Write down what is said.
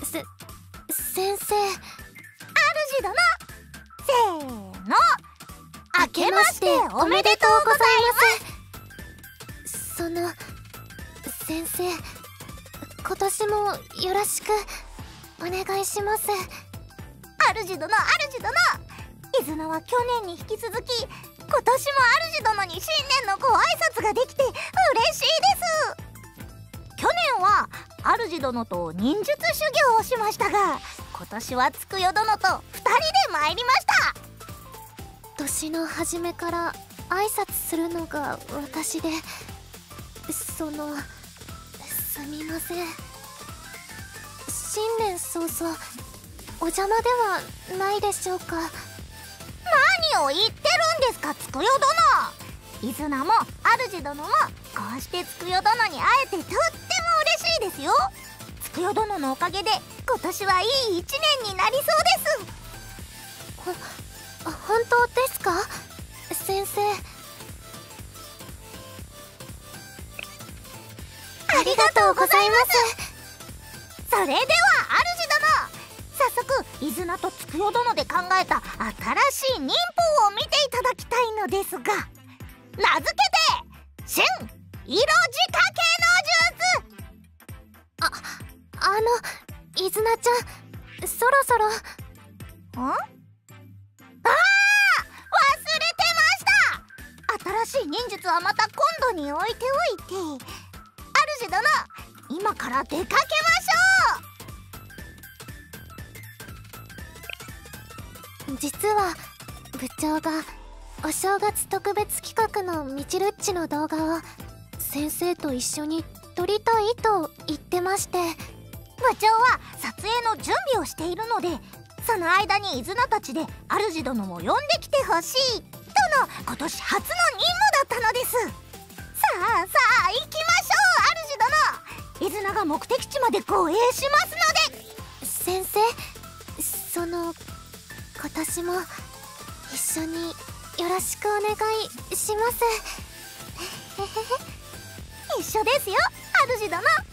先生。 主殿、せーの、明けましておめでとうございます。 その先生、今年もよろしくお願いします。 主殿、伊豆名は去年に引き続き今年も主殿に新年のご挨拶ができて嬉しいです。去年は主殿と忍術修行をしましたが、今年はつくよ殿と2人で参りました。 年の初めから挨拶するのが私で、すみません。新年早々お邪魔ではないでしょうか。 何を言ってるんですか、つくよ殿。伊豆名も主殿もこうしてつくよ殿に会えてとっても嬉しいですよ。つくよ殿のおかげで今年はいい一年になりそうです。 本当ですか、先生。 ありがとうございます。それでは主殿、早速伊豆名とつくよ殿で考えた新しい忍法を見ていただきたいのですが、名付けて春色仕掛けの術。 伊豆名ちゃん、そろそろ。 忘れてました。新しい忍術はまた今度に置いておいて、主殿、今から出かけましょう。実は部長がお正月特別企画のみちるっちの動画を先生と一緒に撮りたいと言ってまして。 部長は撮影の準備をしているので、その間に伊豆名たちで主殿を呼んできてほしいとの今年初の任務だったのです。さあ行きましょう。主殿、伊豆名が目的地まで護衛しますので。 先生、今年も一緒によろしくお願いします。 一緒ですよ、主殿。